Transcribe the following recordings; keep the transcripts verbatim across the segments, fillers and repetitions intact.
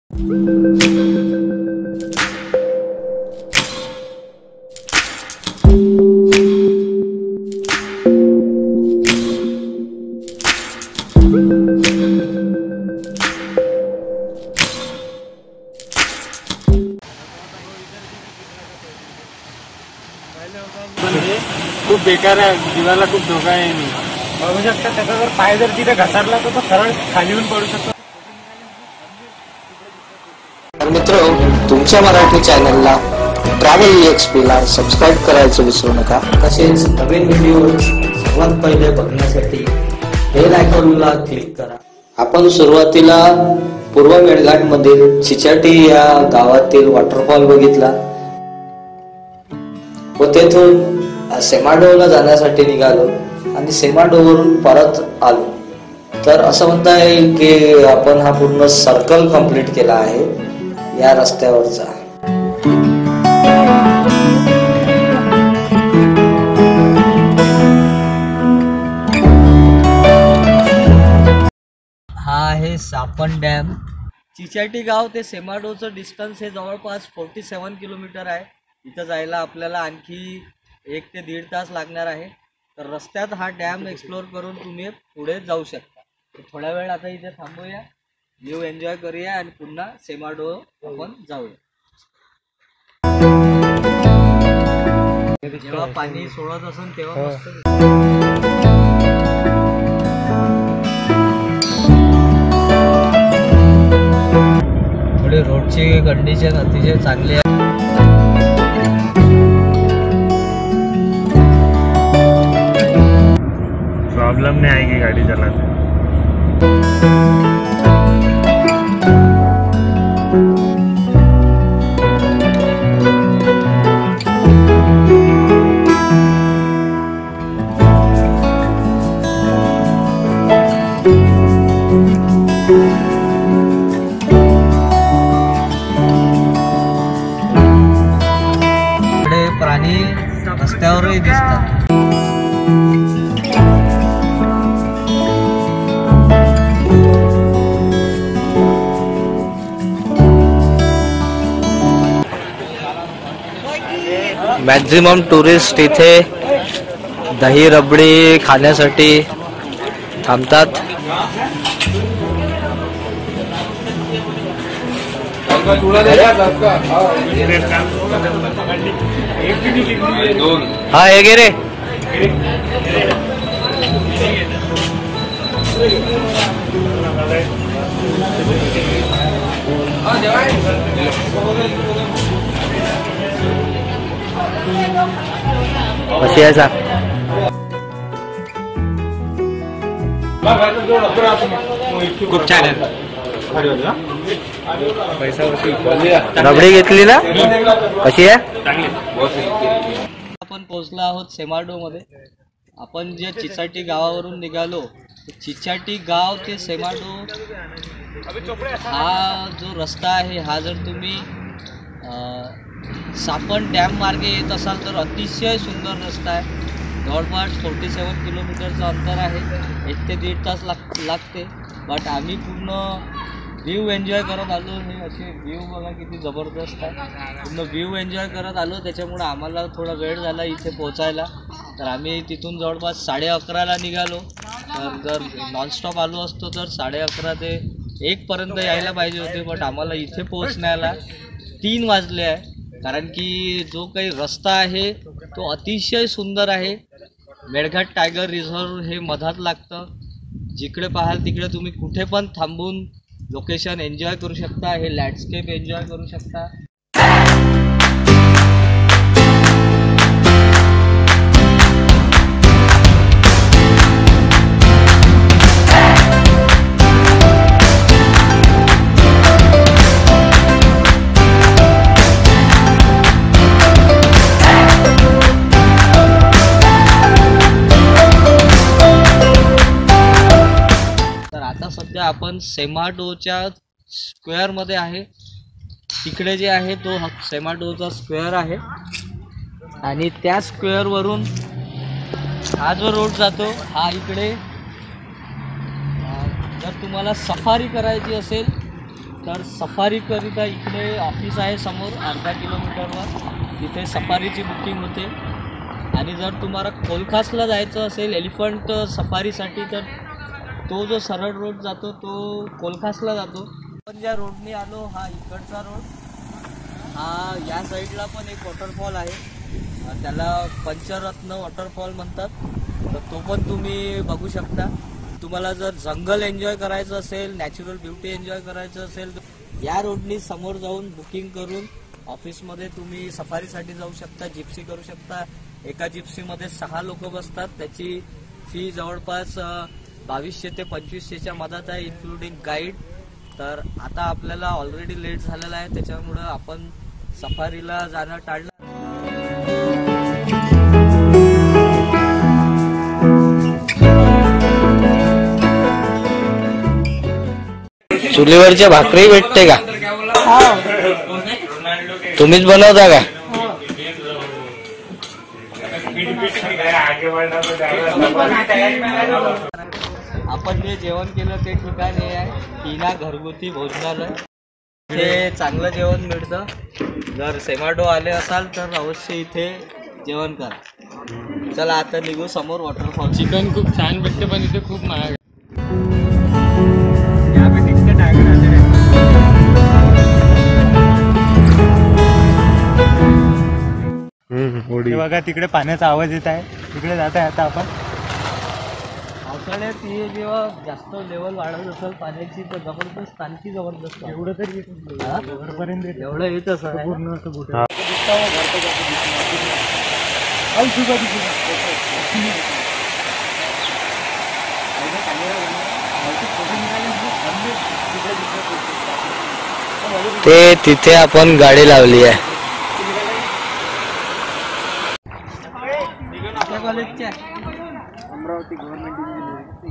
खूप बेकार आहे, जीवाला खूप धोका आहे. बघू शकता त्याचा जर पाय जर तिथे घसरला तर तो सरळ खाली येऊन पडू शकतो. तर मित्र, तुमच्या मराठी चॅनलला ट्रॅव्हल एक्सपी ला सबस्क्राईब करायचं विसरू नका. तसेच नवीन व्हिडिओ सर्वात पहिले बघण्यासाठी बेल आयकॉनला क्लिक करा. आपण सुरुवातीला पूर्व मेळघाट मधील चिचाटी या गावातील वॉटरफॉल बघितला व तेथून सेमाडोला जाण्यासाठी निघालो आणि सेमाडोवरून परत आलो. तर असं म्हणता येईल की आपण हा पूर्ण सर्कल कंप्लीट केला आहे या रस्त्यावरचा. हा आहे सापन डॅम. चिचाटी गाव ते सेमाडोचं डिस्टन्स हे जवळपास फोर्टी सेवन किलोमीटर आहे. इथं जायला आपल्याला आणखी एक ते दीड तास लागणार आहे. तर रस्त्यात हा डॅम एक्सप्लोर करून तुम्ही पुढे जाऊ शकता. थोड्या वेळ आता इथे थांबूया, व्ह्यू एन्जॉय करूया आणि पुन्हा सेमाडो आपण जाऊया. जेव्हा पाणी सोडत असेल तेव्हा मस्त थोडी रोडची कंडिशन अतिशय चांगली आहे. प्रॉब्लम नहीं आएगी गाड़ी चलाते. इकडे प्राणी रस्त्यावरही दिसतात. मॅक्झिमम टुरिस्ट इथे दही रबडी खाण्यासाठी थांबतात. हा हे गे रे. कशी आहे सांग. खूप छान आहे. रबडी घेतली ना, कशी आहे. आपण पोहोचलो आहोत सेमाडो मध्ये. आपण जे चिचाटी गावावरून निघालो, चिचाटी गाव ते सेमाडो हा जो रस्ता आहे, हा जर तुम्ही सापन डॅम मार्गे येत असाल तर अतिशय सुंदर रस्ता आहे. जवळपास फोर्टी सेवन किलोमीटरचं अंतर आहे. एक ते दीड तास लाग लागते बट आम्ही पूर्ण व्ह्यू एन्जॉय करत आलो. हे असे व्ह्यू बघा किती जबरदस्त आहे. पूर्ण व्ह्यू एन्जॉय करत आलो, त्याच्यामुळे आम्हाला थोडा वेळ झाला इथे पोहोचायला. तर आम्ही तिथून जवळपास साडे अकराला निघालो. तर जर नॉनस्टॉप आलो असतो तर साडे अकरा ते एकपर्यंत यायला पाहिजे होते, बट आम्हाला इथे पोहोचण्याला तीन वाजले आहे. कारण की जो काही रस्ता आहे तो अतिशय सुंदर आहे. मेळघाट टायगर रिझर्व हे मधात लागतं. जिकडे पाहाल तिकडे तुम्ही कुठे पण थांबून लोकेशन एन्जॉय करू शकता, हे लँडस्केप एन्जॉय करू शकता. सध्या आपण सेमाडोच्या स्क्वेअर मध्ये आहे. तिकडे जे आहे तो सेमाडोचा स्क्वेअर आहे आणि त्या स्क्वेअर वरून हा जो रोड जातो हा इकडे. जर तुम्हाला सफारी करायची असेल तर सफारीकरिता इकडे ऑफिस आहे समोर अर्धा किलोमीटरवर, तिथे सफारीची बुकिंग होते. आणि जर तुम्हाला कोलखासला जायचं असेल एलिफंट सफारीसाठी तर तो जो सरळ रोड जातो तो कोलखासला जातो. आपण ज्या रोडने आलो हा इकडचा रोड, हा या साईडला पण एक वॉटरफॉल आहे, त्याला पंचरत्न वॉटरफॉल म्हणतात. तर तो पण तुम्ही बघू शकता. तुम्हाला जर जंगल एन्जॉय करायचं असेल, नॅचरल ब्युटी एन्जॉय करायचं असेल तर या रोडनी समोर जाऊन बुकिंग करून ऑफिसमध्ये तुम्ही सफारीसाठी जाऊ शकता, जिप्सी करू शकता. एका जिप्सीमध्ये सहा लोक बसतात. त्याची फी जवळपास बावीसशे ते पंचवीसशेच्या मधात आहे, इन्क्लुडिंग गाईड. तर आता आपल्याला ऑलरेडी लेट झालेला आहे, त्याच्यामुळं आपण सफारीला जाणं टाळलं. चुलीवरच्या भाकरी भेटते का? तुम्हीच बनवता का? आपण जे जेवण केलं ते ठिकाण हे आहे टीना घरगुती भोजनालय. इथे चांगलं जेवण मिळतं. जर सेमाडो आले असाल तर अवश्य इथे जेवण करा. चला आता निघू समोर वॉटरफॉल. चिकन खूप छान भेटते पण इथे खूप महाग. बघा तिकडे पाण्याचा आवाज येत आहे, तिकडे जात आहे आता आपण. पावसाळ्यात हे जेव्हा जास्त लेवल वाढत असेल पाण्याची तर जबरदस्त आणखी जबरदस्त एवढं तरी येत एवढं येत असं पूर्ण असं कुठे ते तिथे आपण गाडी लावली आहे. कॉलेजच्या अमरावती गव्हर्नमेंट इंजिनिअरिंग.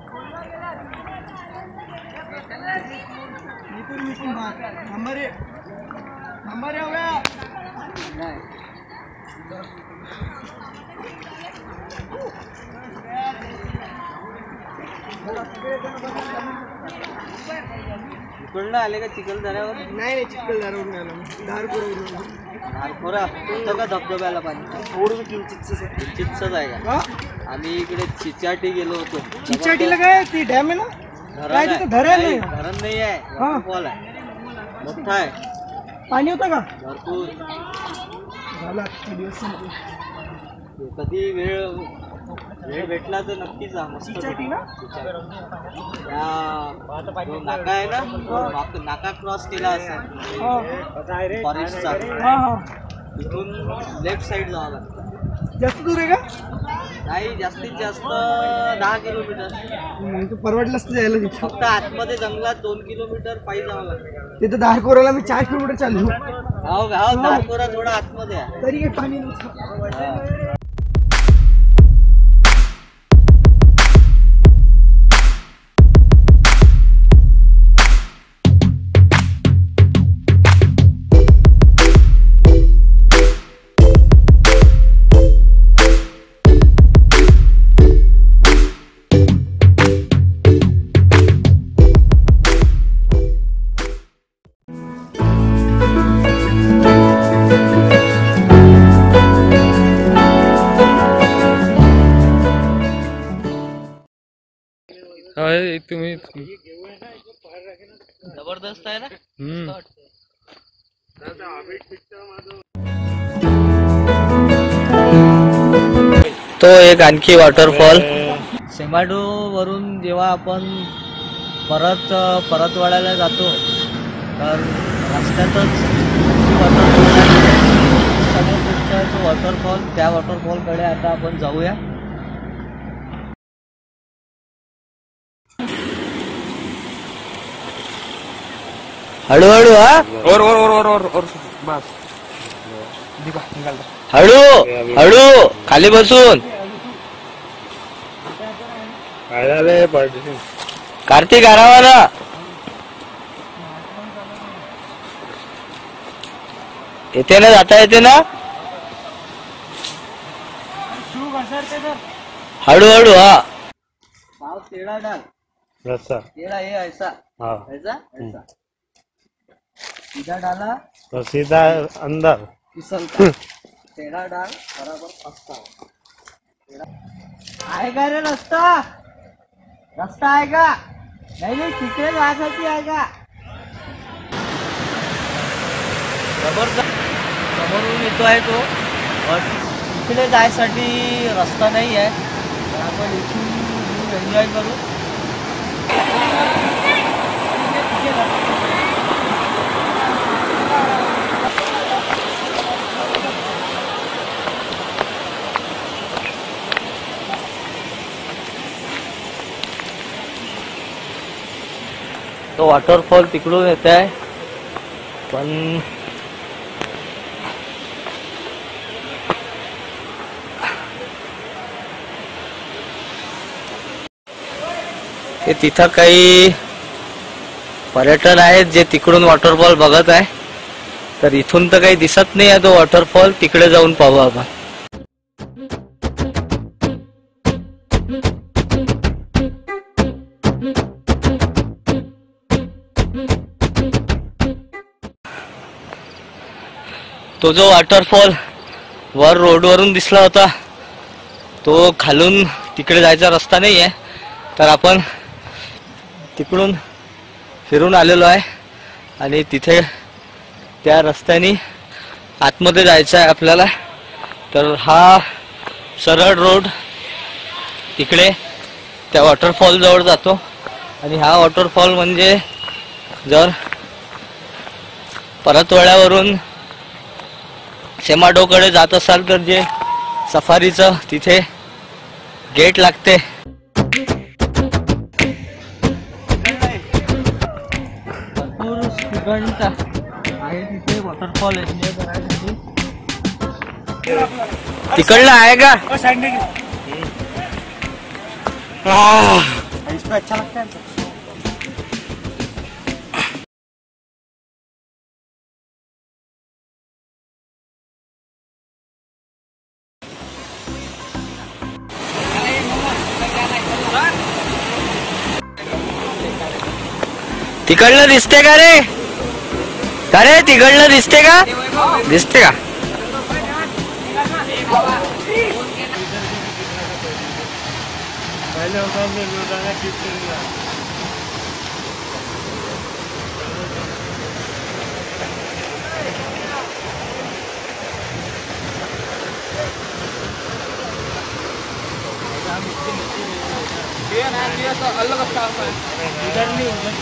इकडनं आले का चिखलदऱ्यावर? नाही नाही चिखलदऱ्यावरून आलो, धारपुरावरून. धारपुरा होतं का धबधब्याला पाणी? थोडं किंचितच किंचितच आहे का? आम्ही इकडे चिचाटी गेलो होतो. चिचाटीला काय ती डॅम आहे ना? धरण आहे. धरण नाही. धरण नाही आहे, वॉटरफॉल आहे, मोठा आहे. पाणी होतं का? भरपूर. झाला दिवस. कधी वेळ वेळ भेटला तर नक्की जा. मस्त चिचाटी ना? जो नाका आहे ना, नाका क्रॉस केला असेल फॉरेस्टचा, तिथून लेफ्ट साईड जावं लागतं. जास्त दूर आहे का? नाही, जास्तीत जास्त दहा किलोमीटर. परवडलं असतं जायला. फक्त आतमध्ये जंगलात दोन किलोमीटर पायी जावं लागतं. तिथं धारकोराला मी चार किलोमीटर चाललो. हो हो, धारकोरा थोडा आतमध्ये आहे. तरी काही पाणी नव्हतं. तुम्ही जबरदस्त आहे ना. तो एक आणखी वॉटरफॉल. सेमाडो वरून जेव्हा आपण परत परतवाड्याला जातो तर रस्त्यातच वॉटरफॉल वॉटरफॉल त्या वॉटरफॉलकडे आता आपण जाऊया. हळूहळू हा, और और और और और बस हळू हळू, खाली बसून. कार्तिक आरावा ना. येते ना, जाता येते ना. हळूहळू हा. पाव टेढ़ा डाल, रस्सा टेढ़ा ये ऐसा ऐसा ऐसा. सीधा डाला तो सीधा अंदर फिसलता, टेढ़ा डाल बराबर फंसता है। आहे का रे रस्ता? रस्ता आहे का? नाही नाही तिकडे जायसाठी आहे का? जबरदस्त समोरून येतो आहे तो, पण तिकडे जायसाठी रस्ता नाही आहे, तर आपण इथून एन्जॉय करू। तो वॉटरफॉल तिकडून येत आहे, पण ते तिथं काही पर्यटन आहेत जे तिकडून वॉटरफॉल बघत आहे, तर इथून तर काही दिसत नाही आहे तो वॉटरफॉल। तिकडे जाऊन पाहू आपण। तो जो वॉटरफॉल वर रोडवरून दिसला होता, तो खालून तिकडे जायचा रस्ता नाही आहे, तर आपण तिकडून फिरून आलेलो आहे आणि तिथे त्या रस्त्याने आतमध्ये जायचं आहे आपल्याला। तर हा सरळ रोड तिकडे त्या वॉटरफॉल जवळ जातो, आणि हा वॉटरफॉल म्हणजे जर परतवाड्यावरून सेमाडोकडे जात असाल तर जे सफारीचं तिथे गेट लागते, भरपूर स्टुडंट आहे तिथे वॉटरफॉल एन्जॉय करायसाठी। तिकडलं आहे का? अच्छा लगता है। तिकडलं दिसते का रे? का रे तिकडलं दिसते का? दिसते का? पहले होता हमने रोजाना शिफ्ट किया। इधर नहीं उधर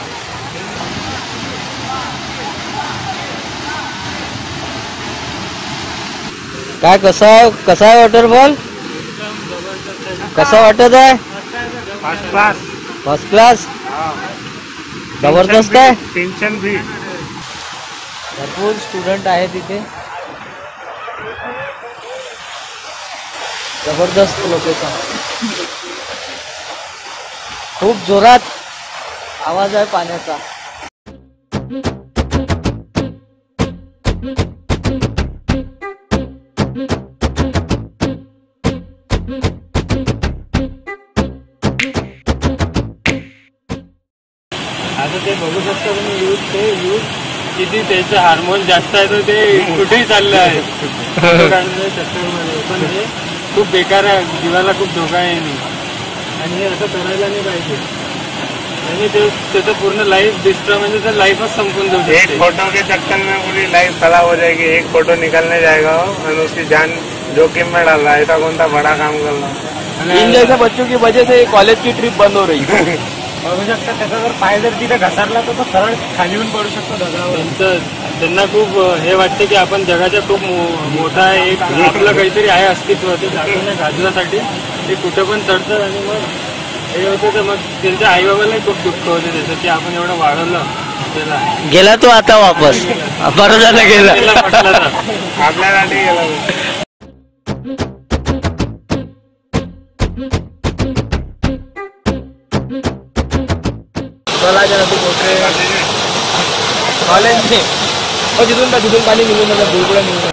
काय कसा कसा आहे वॉटरफॉल? कसा वाटत आहे? First class. फर्स्ट क्लास, जबरदस्त आहे। टेंशन भी। भरपूर स्टुडंट आहे तिथे, जबरदस्त लोकेशन, खूप जोरात आवाज आहे पाण्याचा। आता ते बघू शकता तुम्ही, यूथ ते यूथ किती त्याचं हार्मोन जास्त आहे, तर ते कुठेही चाललं आहे चक्करमध्ये, पण हे खूप बेकार आहे, जीवाला खूप धोका आहे आणि हे असं करायला नाही पाहिजे। आणि ते त्याचं पूर्ण लाईफ डिस्ट्रॉय, म्हणजे तर लाईफच संपून जाऊ शकते। एक फोटो के चक्कर में पूरी लाइफ खराब हो जाएगी। एक फोटो निकलने जाएगा और उसकी जान जोखिम में डाल रहा है, ऐसा कौन सा बड़ा काम कर रहा है। इन जैसे बच्चों की वजह से कॉलेज की ट्रिप बंद हो रही। बघू शकता त्याचा जर पाय जर तिथे घसरला तर तो सरळ खाली येऊन पडू शकतो दगडावर। त्यांचं त्यांना खूप हे वाटते की आपण जगाच्या खूप मोठा एक आपलं काहीतरी आहे अस्तित्व, ते दाखवण्या गाजवासाठी ते कुठे पण चढतात आणि मग हे होतं, तर मग त्यांच्या आई बाबालाही खूप दुःख होते त्याचं की आपण एवढं वाढवलं त्याला। गेला तो आता वापस, बरं झालं गेला। आपल्यासाठी गेला कॉलेज में और जिथून जिथून पाणी निघून जातं, बुलबुला निघून